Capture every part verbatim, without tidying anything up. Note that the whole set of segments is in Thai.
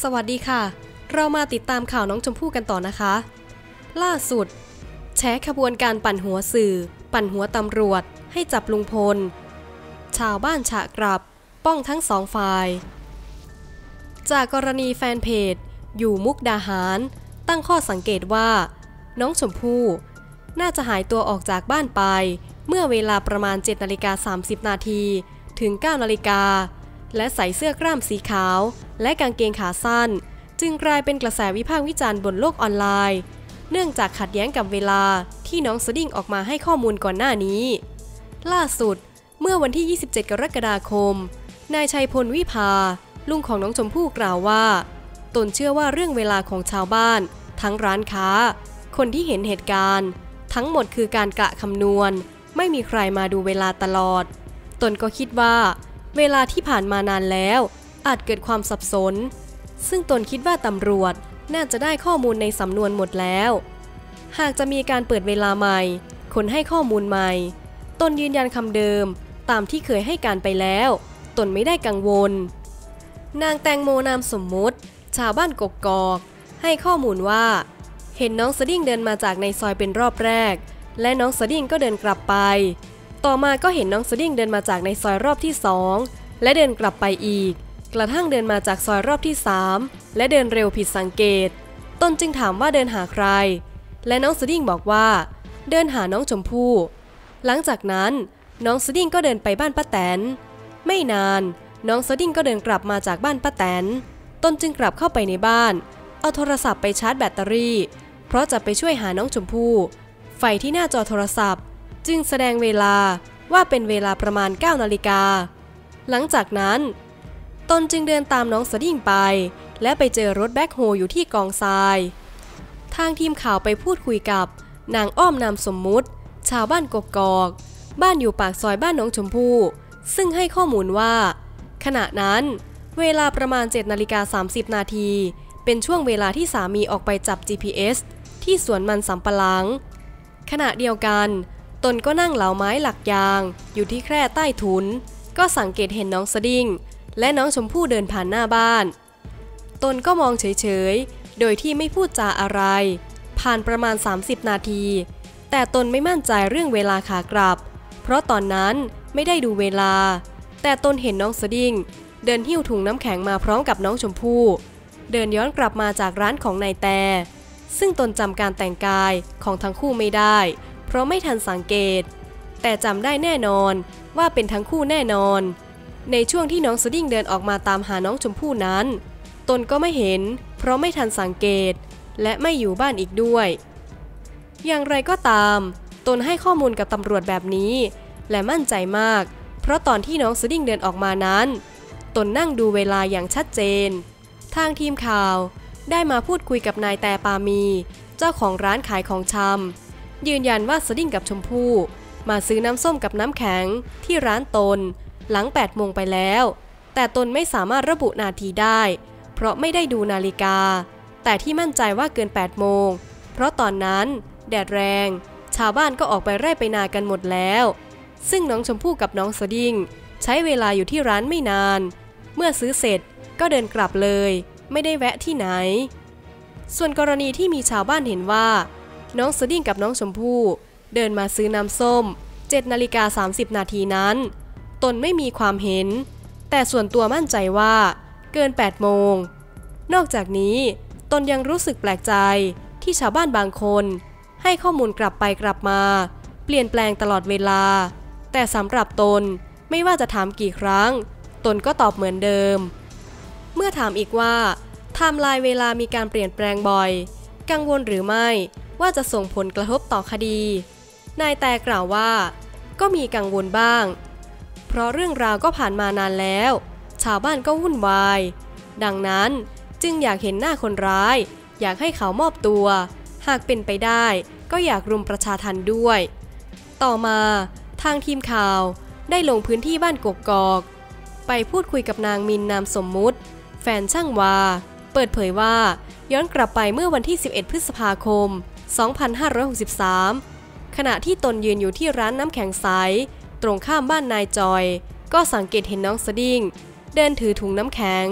วัสดีค่ะเรามาติดตามข่าวน้องชมพู่กันต่อนะคะล่าสุดแฉขบวนการปั่นหัวสื่อปั่นหัวตำรวจให้จับลุงพลชาวบ้านฉะกลับป้องทั้งสองฝ่ายจากกรณีแฟนเพจอยู่มุกดาหารตั้งข้อสังเกตว่าน้องชมพู่น่าจะหายตัวออกจากบ้านไปเมื่อเวลาประมาณ เจ็ดนาฬิกาสามสิบนาทีถึง เก้านาฬิกาและใส่เสื้อกล้ามสีขาวและกางเกงขาสั้นจึงกลายเป็นกระแสวิพากษ์วิจารณ์บนโลกออนไลน์เนื่องจากขัดแย้งกับเวลาที่น้องสดิ้งออกมาให้ข้อมูลก่อนหน้านี้ล่าสุดเมื่อวันที่ยี่สิบเจ็ดกรกฎาคมนายชัยพลวิภาลุงของน้องชมพู่กล่าวว่าตนเชื่อว่าเรื่องเวลาของชาวบ้านทั้งร้านค้าคนที่เห็นเหตุการณ์ทั้งหมดคือการกะคำนวณไม่มีใครมาดูเวลาตลอดตนก็คิดว่าเวลาที่ผ่านมานานแล้วอาจเกิดความสับสนซึ่งตนคิดว่าตำรวจน่าจะได้ข้อมูลในสำนวนหมดแล้วหากจะมีการเปิดเวลาใหม่คนให้ข้อมูลใหม่ตนยืนยันคำเดิมตามที่เคยให้การไปแล้วตนไม่ได้กังวลนางแตงโมนามสมมุติชาวบ้านกกอกให้ข้อมูลว่าเห็นน้องสดิ้งเดินมาจากในซอยเป็นรอบแรกและน้องสดิ้งก็เดินกลับไปต่อมาก็เห็นน้องสดิ้งเดินมาจากในซอยรอบที่สองและเดินกลับไปอีกกระทั่งเดินมาจากซอยรอบที่สามและเดินเร็วผิดสังเกตตนจึงถามว่าเดินหาใครและน้องสดิ้งบอกว่าเดินหาน้องชมพู่หลังจากนั้นน้องสดิ้งก็เดินไปบ้านป้าแตนไม่นานน้องสดิ้งก็เดินกลับมาจากบ้านป้าแตนตนจึงกลับเข้าไปในบ้านเอาโทรศัพท์ไปชาร์จแบตเตอรี่เพราะจะไปช่วยหาน้องชมพู่ไฟที่หน้าจอโทรศัพท์จึงแสดงเวลาว่าเป็นเวลาประมาณ เก้านาฬิกาหลังจากนั้นตนจึงเดินตามน้องสดิ้งไปและไปเจอรถแบ็คโฮอยู่ที่กองทรายทางทีมข่าวไปพูดคุยกับนางอ้อมนามสมมุติชาวบ้านกกอกบ้านอยู่ปากซอยบ้านน้องชมพู่ซึ่งให้ข้อมูลว่าขณะนั้นเวลาประมาณ เจ็ดนาฬิกาสามสิบนาทีเป็นช่วงเวลาที่สามีออกไปจับ จี พี เอส ที่สวนมันสำปะหลังขณะเดียวกันตนก็นั่งเหลาไม้หลักยางอยู่ที่แคร่ใต้ถุนก็สังเกตเห็นน้องสดิ้งและน้องชมพู่เดินผ่านหน้าบ้านตนก็มองเฉยๆโดยที่ไม่พูดจาอะไรผ่านประมาณสามสิบนาทีแต่ตนไม่มั่นใจเรื่องเวลาขากลับเพราะตอนนั้นไม่ได้ดูเวลาแต่ตนเห็นน้องสดิ้งเดินหิ้วถุงน้ำแข็งมาพร้อมกับน้องชมพู่เดินย้อนกลับมาจากร้านของนายแต่ซึ่งตนจำการแต่งกายของทั้งคู่ไม่ได้เพราะไม่ทันสังเกตแต่จำได้แน่นอนว่าเป็นทั้งคู่แน่นอนในช่วงที่น้องสดิ้งเดินออกมาตามหาน้องชมพู่นั้นตนก็ไม่เห็นเพราะไม่ทันสังเกตและไม่อยู่บ้านอีกด้วยอย่างไรก็ตามตนให้ข้อมูลกับตำรวจแบบนี้และมั่นใจมากเพราะตอนที่น้องสดิ้งเดินออกมานั้นตนนั่งดูเวลาอย่างชัดเจนทางทีมข่าวได้มาพูดคุยกับนายแต่ปามีเจ้าของร้านขายของชำยืนยันว่าสดิ้งกับชมพู่มาซื้อน้ำส้มกับน้ำแข็งที่ร้านตนหลังแปดโมงไปแล้วแต่ตนไม่สามารถระบุนาทีได้เพราะไม่ได้ดูนาฬิกาแต่ที่มั่นใจว่าเกินแปดโมงเพราะตอนนั้นแดดแรงชาวบ้านก็ออกไปไร่ไปนากันหมดแล้วซึ่งน้องชมพู่กับน้องสดิ้งใช้เวลาอยู่ที่ร้านไม่นานเมื่อซื้อเสร็จก็เดินกลับเลยไม่ได้แวะที่ไหนส่วนกรณีที่มีชาวบ้านเห็นว่าน้องสดิ้งกับน้องชมพู่เดินมาซื้อน้ำส้ม เจ็ดนาฬิกาสามสิบนาทีนั้นตนไม่มีความเห็นแต่ส่วนตัวมั่นใจว่าเกินแปดโมงนอกจากนี้ตนยังรู้สึกแปลกใจที่ชาวบ้านบางคนให้ข้อมูลกลับไปกลับมาเปลี่ยนแปลงตลอดเวลาแต่สำหรับตนไม่ว่าจะถามกี่ครั้งตนก็ตอบเหมือนเดิมเมื่อถามอีกว่าไทม์ไลน์เวลามีการเปลี่ยนแปลงบ่อยกังวลหรือไม่ว่าจะส่งผลกระทบต่อคดีนายแต่กล่าวว่าก็มีกังวลบ้างเพราะเรื่องราวก็ผ่านมานานแล้วชาวบ้านก็วุ่นวายดังนั้นจึงอยากเห็นหน้าคนร้ายอยากให้เขามอบตัวหากเป็นไปได้ก็อยากรุมประชาทัณฑ์ด้วยต่อมาทางทีมข่าวได้ลงพื้นที่บ้านกกอกไปพูดคุยกับนางมินนามสมมุติแฟนช่างวาเปิดเผยว่าย้อนกลับไปเมื่อวันที่สิบเอ็ดพฤษภาคมสองพันห้าร้อยหกสิบสามขณะที่ตนยืนอยู่ที่ร้านน้ำแข็งใสตรงข้ามบ้านนายจอยก็สังเกตเห็นน้องสดิ้งเดินถือถุงน้ำแข็ง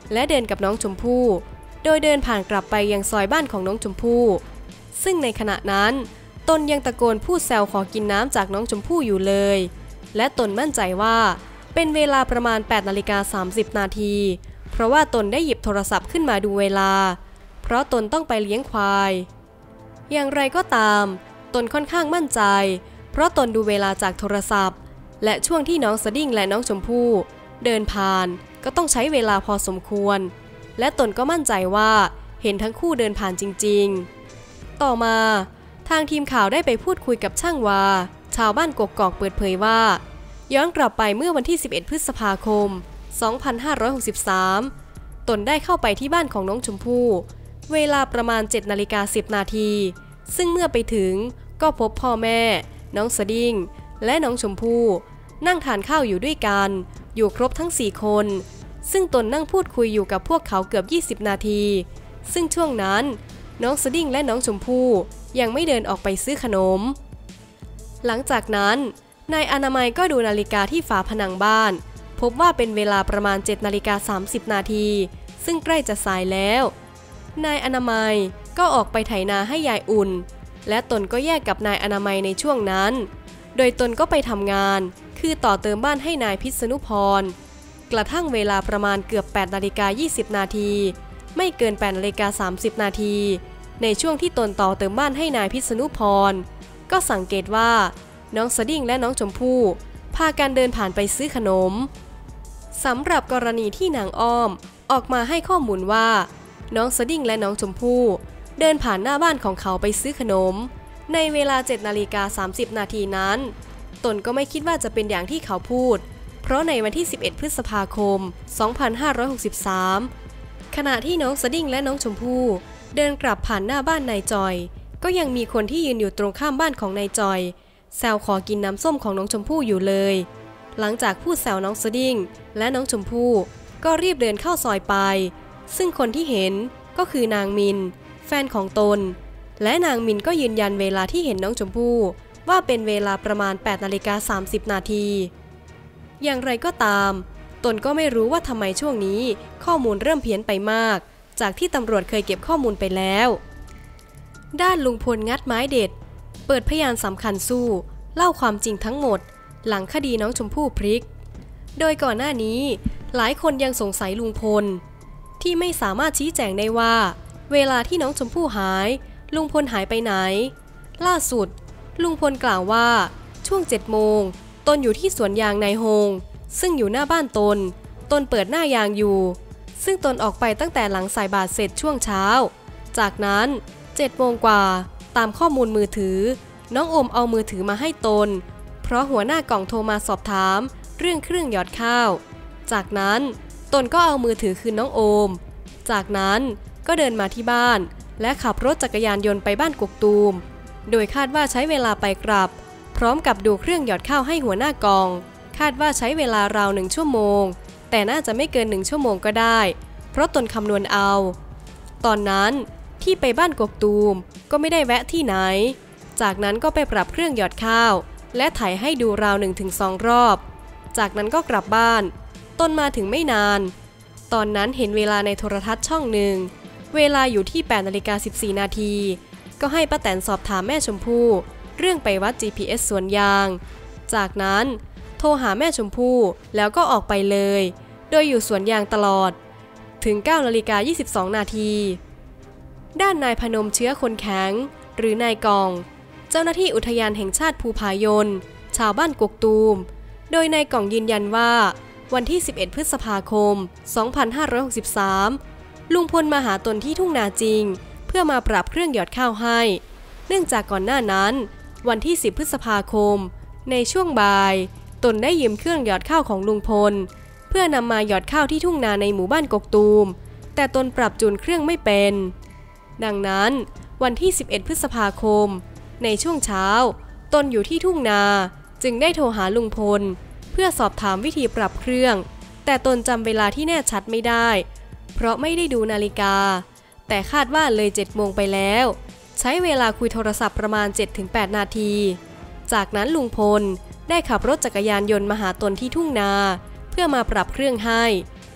และเดินกับน้องชมพู่โดยเดินผ่านกลับไปยังซอยบ้านของน้องชมพู่ซึ่งในขณะนั้นตนยังตะโกนพูดแซวขอกินน้ำจากน้องชมพู่อยู่เลยและตนมั่นใจว่าเป็นเวลาประมาณ แปดนาฬิกาสามสิบนาทีเพราะว่าตนได้หยิบโทรศัพท์ขึ้นมาดูเวลาเพราะตนต้องไปเลี้ยงควายอย่างไรก็ตามตนค่อนข้างมั่นใจเพราะตนดูเวลาจากโทรศัพท์และช่วงที่น้องสดิ้งและน้องชมพู่เดินผ่านก็ต้องใช้เวลาพอสมควรและตนก็มั่นใจว่าเห็นทั้งคู่เดินผ่านจริงๆต่อมาทางทีมข่าวได้ไปพูดคุยกับช่างวาชาวบ้านกกอกเปิดเผยว่าย้อนกลับไปเมื่อวันที่สิบเอ็ดพฤษภาคมสองพันห้าร้อยหกสิบสามตนได้เข้าไปที่บ้านของน้องชมพู่เวลาประมาณ เจ็ดนาฬิกาสิบนาทีซึ่งเมื่อไปถึงก็พบพ่อแม่น้องสดิ้งและน้องชมพู่นั่งทานข้าวอยู่ด้วยกันอยู่ครบทั้งสี่คนซึ่งตนนั่งพูดคุยอยู่กับพวกเขาเกือบยี่สิบนาทีซึ่งช่วงนั้นน้องสดิ้งและน้องชมพู่ยังไม่เดินออกไปซื้อขนมหลังจากนั้นนายอนามัยก็ดูนาฬิกาที่ฝาผนังบ้านพบว่าเป็นเวลาประมาณ เจ็ดนาฬิกาสามสิบนาทีซึ่งใกล้จะสายแล้วนายอนามัยก็ออกไปไถนาให้ยายอุ่นและตนก็แยกกับนายอนามัยในช่วงนั้นโดยตนก็ไปทำงานคือต่อเติมบ้านให้นายพิษณุพรกระทั่งเวลาประมาณเกือบ แปดนาฬิกายี่สิบนาทีไม่เกิน แปดนาฬิกาสามสิบนาทีในช่วงที่ตนต่อเติมบ้านให้นายพิษณุพรก็สังเกตว่าน้องสดิ้งและน้องชมพู่พากันเดินผ่านไปซื้อขนมสำหรับกรณีที่นางอ้อมออกมาให้ข้อมูลว่าน้องสดิ้งและน้องชมพู่เดินผ่านหน้าบ้านของเขาไปซื้อขนมในเวลา เจ็ดนาฬิกาสามสิบนาทีนั้นตนก็ไม่คิดว่าจะเป็นอย่างที่เขาพูดเพราะในวันที่สิบเอ็ดพฤษภาคมสองพันห้าร้อยหกสิบสามขณะที่น้องสดิ้งและน้องชมพู่เดินกลับผ่านหน้าบ้านนายจอยก็ยังมีคนที่ยืนอยู่ตรงข้ามบ้านของนายจอยแซวขอกินน้ำส้มของน้องชมพู่อยู่เลยหลังจากพูดแซวน้องสดิ้งและน้องชมพู่ก็รีบเดินเข้าซอยไปซึ่งคนที่เห็นก็คือนางมินแฟนของตนและนางมินก็ยืนยันเวลาที่เห็นน้องชมพู่ว่าเป็นเวลาประมาณ แปดนาฬิกาสามสิบนาทีอย่างไรก็ตามตนก็ไม่รู้ว่าทำไมช่วงนี้ข้อมูลเริ่มเพี้ยนไปมากจากที่ตำรวจเคยเก็บข้อมูลไปแล้วด้านลุงพลงัดไม้เด็ดเปิดพยานสำคัญสู้เล่าความจริงทั้งหมดหลังคดีน้องชมพู่พลิกโดยก่อนหน้านี้หลายคนยังสงสัยลุงพลที่ไม่สามารถชี้แจงได้ว่าเวลาที่น้องชมพู่หายลุงพลหายไปไหนล่าสุดลุงพลกล่าวว่าช่วงเจ็ดโมงตนอยู่ที่สวนยางนายโฮงซึ่งอยู่หน้าบ้านตนตนเปิดหน้ายางอยู่ซึ่งตนออกไปตั้งแต่หลังใส่บาตรเสร็จช่วงเช้าจากนั้นเจ็ดโมงกว่าตามข้อมูลมือถือน้องโอมเอามือถือมาให้ตนเพราะหัวหน้ากล่องโทรมาสอบถามเรื่องเครื่องหยอดข้าวจากนั้นตนก็เอามือถือคืนน้องโอมจากนั้นก็เดินมาที่บ้านและขับรถจักรยานยนต์ไปบ้านกกตูมโดยคาดว่าใช้เวลาไปกลับพร้อมกับดูเครื่องหยอดข้าวให้หัวหน้ากล่องคาดว่าใช้เวลาราวหนึ่งชั่วโมงแต่น่าจะไม่เกินหนึ่งชั่วโมงก็ได้เพราะตนคำนวณเอาตอนนั้นที่ไปบ้านกกตูมก็ไม่ได้แวะที่ไหนจากนั้นก็ไปปรับเครื่องหยอดข้าวและถ่ายให้ดูราว หนึ่งถึงสอง รอบจากนั้นก็กลับบ้านตนมาถึงไม่นานตอนนั้นเห็นเวลาในโทรทัศน์ช่องหนึ่งเวลาอยู่ที่ แปดนาฬิกาสิบสี่นาทีก็ให้ป้าแตนสอบถามแม่ชมพู่เรื่องไปวัด จี พี เอส สวนยางจากนั้นโทรหาแม่ชมพู่แล้วก็ออกไปเลยโดยอยู่สวนยางตลอดถึง เก้านาฬิกายี่สิบสองนาทีด้านนายพนมเชื้อคนแข็งหรือนายกองเจ้าหน้าที่อุทยานแห่งชาติภูผายนชาวบ้านกกตูมโดยนายกองยืนยันว่าวันที่สิบเอ็ดพฤษภาคมสองพันห้าร้อยหกสิบสามลุงพลมาหาตนที่ทุ่งนาจริงเพื่อมาปรับเครื่องหยอดข้าวให้เนื่องจากก่อนหน้านั้นวันที่สิบพฤษภาคมในช่วงบ่ายตนได้ยืมเครื่องหยอดข้าวของลุงพลเพื่อนำมาหยอดข้าวที่ทุ่งนาในหมู่บ้านกกตูมแต่ตนปรับจูนเครื่องไม่เป็นดังนั้นวันที่สิบเอ็ดพฤษภาคมในช่วงเช้าตนอยู่ที่ทุ่งนาจึงได้โทรหาลุงพลเพื่อสอบถามวิธีปรับเครื่องแต่ตนจำเวลาที่แน่ชัดไม่ได้เพราะไม่ได้ดูนาฬิกาแต่คาดว่าเลยเจ็ดโมงไปแล้วใช้เวลาคุยโทรศัพท์ประมาณ เจ็ดถึงแปด นาทีจากนั้นลุงพลได้ขับรถจักรยานยนต์มาหาตนที่ทุ่งนาเพื่อมาปรับเครื่องให้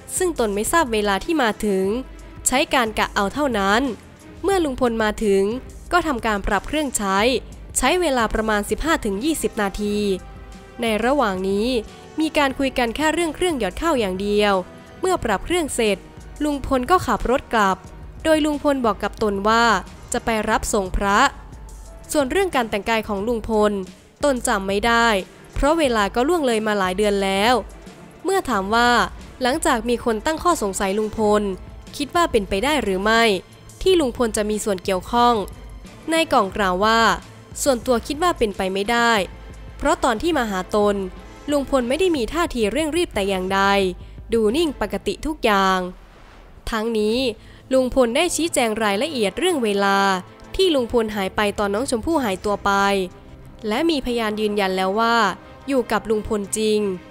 ซึ่งตนไม่ทราบเวลาที่มาถึงใช้การกะเอาเท่านั้นเมื่อลุงพลมาถึงก็ทำการปรับเครื่องใช้ใช้เวลาประมาณ สิบห้าถึงยี่สิบ นาทีในระหว่างนี้มีการคุยกันแค่เรื่องเครื่องหยอดข้าวอย่างเดียวเมื่อปรับเครื่องเสร็จลุงพลก็ขับรถกลับโดยลุงพลบอกกับตนว่าจะไปรับส่งพระส่วนเรื่องการแต่งกายของลุงพลตนจำไม่ได้เพราะเวลาก็ล่วงเลยมาหลายเดือนแล้วเมื่อถามว่าหลังจากมีคนตั้งข้อสงสัยลุงพลคิดว่าเป็นไปได้หรือไม่ที่ลุงพลจะมีส่วนเกี่ยวข้องนายก่องกล่าวว่าส่วนตัวคิดว่าเป็นไปไม่ได้เพราะตอนที่มาหาตนลุงพลไม่ได้มีท่าทีเร่งรีบแต่อย่างใดดูนิ่งปกติทุกอย่างทั้งนี้ลุงพลได้ชี้แจงรายละเอียดเรื่องเวลาที่ลุงพลหายไปตอนน้องชมพู่หายตัวไปและมีพยานยืนยันแล้วว่าอยู่กับลุงพลจริง